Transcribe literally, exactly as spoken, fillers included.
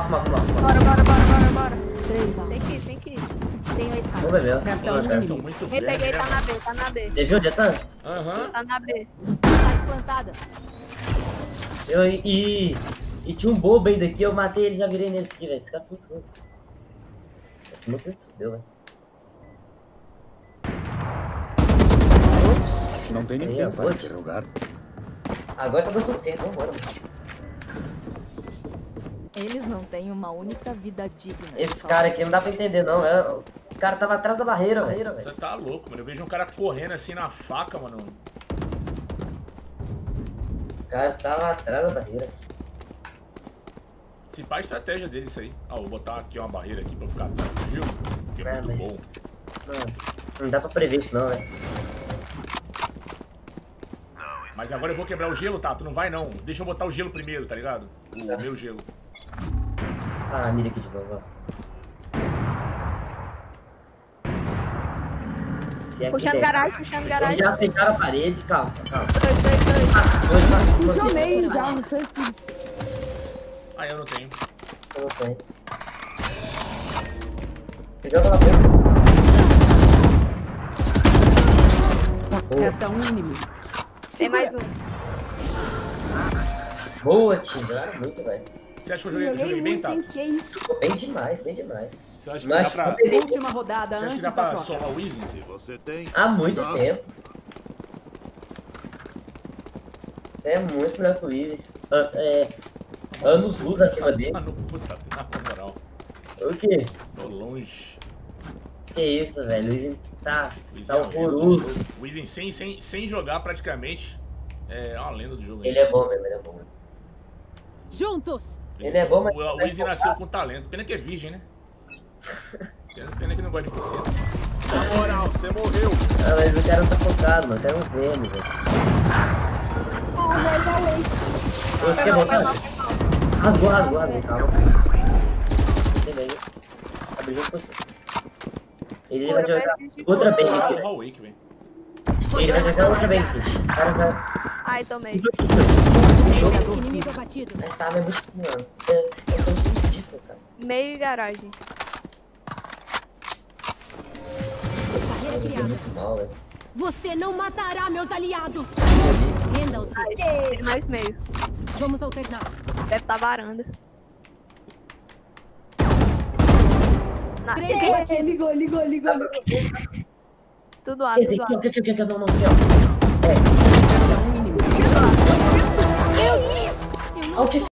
fumar, fumar, fumar. Bora, bora, bora, bora, bora. Três, Tem que ir, tem que ir. Tem a escada. Vamos ver mesmo. Resta um Vamos ver. inimigo. Muito Me bem, peguei, né, tá na mano? B, tá na B. Você viu onde tá? Aham. Tá na B. Tá plantada. Eu, e, e tinha um bobo ainda aqui, eu matei ele, já virei nele aqui, velho. Esse cara é muito ruim. Esse meu filho deu, velho. Não tem Aí, ninguém ó, para pode. interrogar. Agora tá dando tudo certo, vambora. Mano. Eles não têm uma única vida digna. Esse Só cara aqui não dá pra entender, não. É, o cara tava atrás da barreira, velho. Você tá louco, mano. Eu vejo um cara correndo assim na faca, mano. O cara tava atrás da barreira. Se pá a estratégia dele isso aí. Ah, vou botar aqui uma barreira aqui pra ficar atrás do gelo. Que é É, muito mas- bom. Não, não dá pra prever isso, não, velho. Mas agora eu vou quebrar o gelo, tá? Tu não vai não. Deixa eu botar o gelo primeiro, tá ligado? O Tá. meu gelo. Ah, mira aqui de novo, ó. Se é que Puxando der. garagem, puxando Eles garagem. já fecharam a parede, calma, calma. Dois, dois, dois. Dois, quatro, dois, Chamei já, não sei se... Ah, eu não tenho. eu não tenho. Joga lá dentro. Boa, Resta um inimigo. Tem mais um. boa, time. Jogaram muito, velho. Você acha que eu joguei, Joguei joguei bem, muito, tá? hein? Que isso? Ficou bem demais, bem demais. Você acha que Mas dá pra... eu peguei Última rodada Você acha que antes dá da pra troca. solar o Easy? Você tem. há muito Nossa. tempo. Você é muito melhor que o Easy. Ah, é, anos luz acima dele. Mano, puta, na moral. O quê? Tô longe. Que isso, velho? O Easy tá, O Easy tá é uma lenda do horroroso. jogo. O Easy sem, sem, sem jogar praticamente é uma lenda do jogo. Ele é bom mesmo, ele é bom mesmo. Juntos! Ele é bom, mas... O, o Easy nasceu com talento. Pena que é virgem, né? Pena, pena que não gosta de você. Na moral, você morreu. Ah, mas o cara não tá focado, mano. O cara é um gêmeo, velho. Ah, vai, vai, vai. Você quer voltar? Rasgou, rasgou, rasgou. Calma. Tem bem. Abre junto com você. Ele vai jogar outra bem Ah, o aqui. Hall Wake, velho. Ele vai jogar outra bem aqui. Cara, cara. Ai, tomei. Inimigo abatido. Essa arma é muito... Mano, é, é tão ridículo, cara. Meio e garagem. Barreira É criada. muito mal, velho. Você não matará meus aliados! Rendam-se. Tem mais meio. Vamos alternar. Deve estar varanda. Na... Três É, batidos. ligou, ligou, ligou, ligou. Tudo A, Esse tudo aqui, A. ó, que, que, que, que, não, não, aqui, ó. É, Resta um inimigo. alt